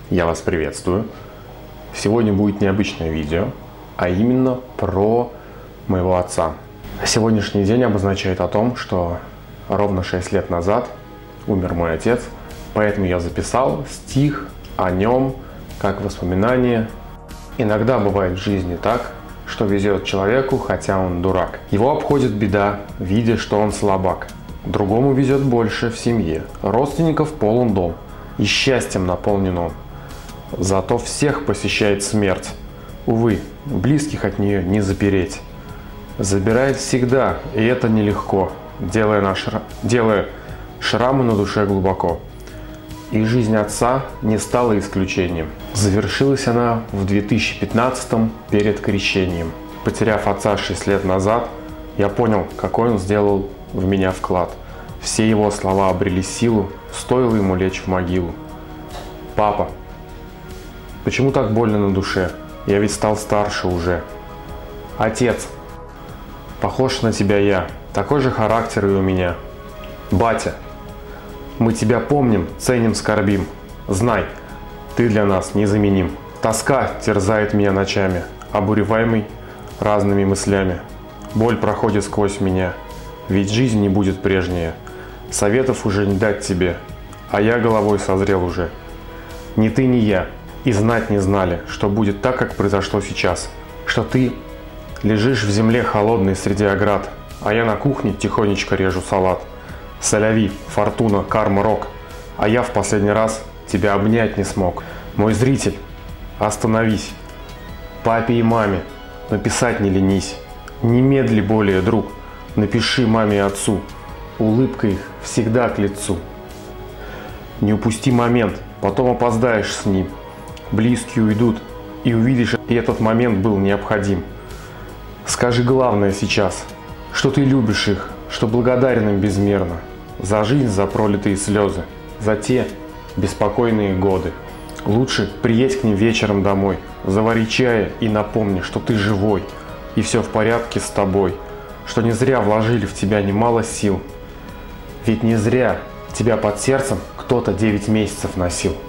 Я вас приветствую. Сегодня будет необычное видео, а именно про моего отца. Сегодняшний день обозначает о том, что ровно 6 лет назад умер мой отец, поэтому я записал стих о нем как воспоминание. Иногда бывает в жизни так, что везет человеку, хотя он дурак. Его обходит беда, видя, что он слабак. Другому везет больше в семье, родственников полон дом, и счастьем наполнен он. Зато всех посещает смерть. Увы, близких от нее не запереть. Забирает всегда, и это нелегко, делая шрамы на душе глубоко. И жизнь отца не стала исключением. Завершилась она в 2015-м перед крещением. Потеряв отца 6 лет назад, я понял, какой он сделал в меня вклад. Все его слова обрели силу, стоило ему лечь в могилу. Папа, почему так больно на душе? Я ведь стал старше уже. Отец, похож на тебя я, такой же характер и у меня. Батя, мы тебя помним, ценим, скорбим. Знай, ты для нас незаменим. Тоска терзает меня ночами, обуреваемый разными мыслями. Боль проходит сквозь меня, ведь жизнь не будет прежняя. Советов уже не дать тебе, а я головой созрел уже. Ни ты, ни я и знать не знали, что будет так, как произошло сейчас. Что ты лежишь в земле холодной среди оград, а я на кухне тихонечко режу салат. Соляви, фортуна, карма, рок, а я в последний раз тебя обнять не смог. Мой зритель, остановись. Папе и маме написать не ленись. Немедли более, друг, напиши маме и отцу. Улыбка их всегда к лицу. Не упусти момент, потом опоздаешь с ним. Близкие уйдут, и увидишь, и этот момент был необходим. Скажи главное сейчас, что ты любишь их, что благодарен им безмерно. За жизнь, за пролитые слезы, за те беспокойные годы. Лучше приедь к ним вечером домой, завари чая и напомни, что ты живой, и все в порядке с тобой, что не зря вложили в тебя немало сил. Ведь не зря тебя под сердцем кто-то 9 месяцев носил.